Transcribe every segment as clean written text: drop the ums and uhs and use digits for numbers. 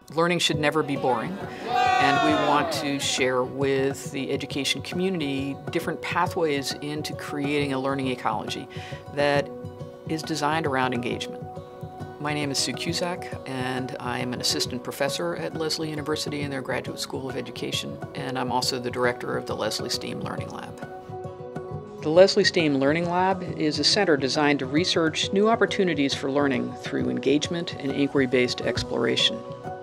Learning should never be boring, and we want to share with the education community different pathways into creating a learning ecology that is designed around engagement. My name is Sue Cusack, and I'm an assistant professor at Lesley University in their Graduate School of Education, and I'm also the director of the Lesley STEAM Learning Lab. The Lesley STEAM Learning Lab is a center designed to research new opportunities for learning through engagement and inquiry-based exploration.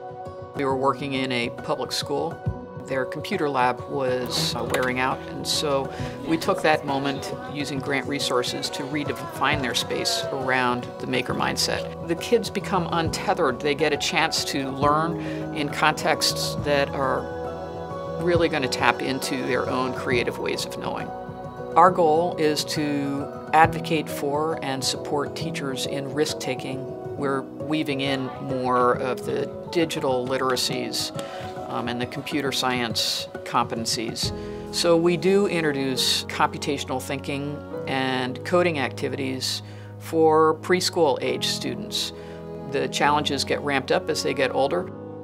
We were working in a public school. Their computer lab was wearing out, and so we took that moment using grant resources to redefine their space around the maker mindset. The kids become untethered. They get a chance to learn in contexts that are really going to tap into their own creative ways of knowing. Our goal is to advocate for and support teachers in risk-taking. We're weaving in more of the digital literacies and the computer science competencies. So we do introduce computational thinking and coding activities for preschool age students. The challenges get ramped up as they get older.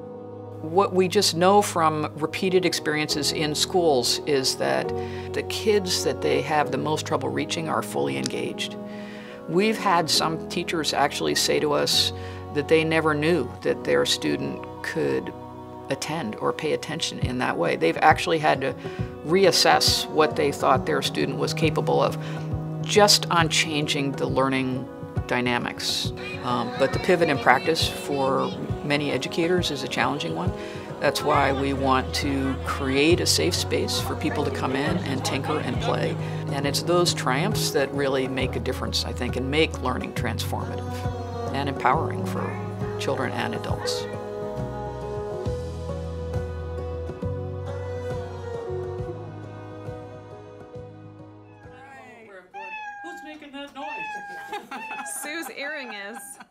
What we just know from repeated experiences in schools is that the kids that they have the most trouble reaching are fully engaged. We've had some teachers actually say to us that they never knew that their student could attend or pay attention in that way. They've actually had to reassess what they thought their student was capable of just on changing the learning dynamics. But the pivot in practice for many educators is a challenging one. That's why we want to create a safe space for people to come in and tinker and play. And it's those triumphs that really make a difference, I think, and make learning transformative and empowering for children and adults. Who's making that noise? Sue's earring is.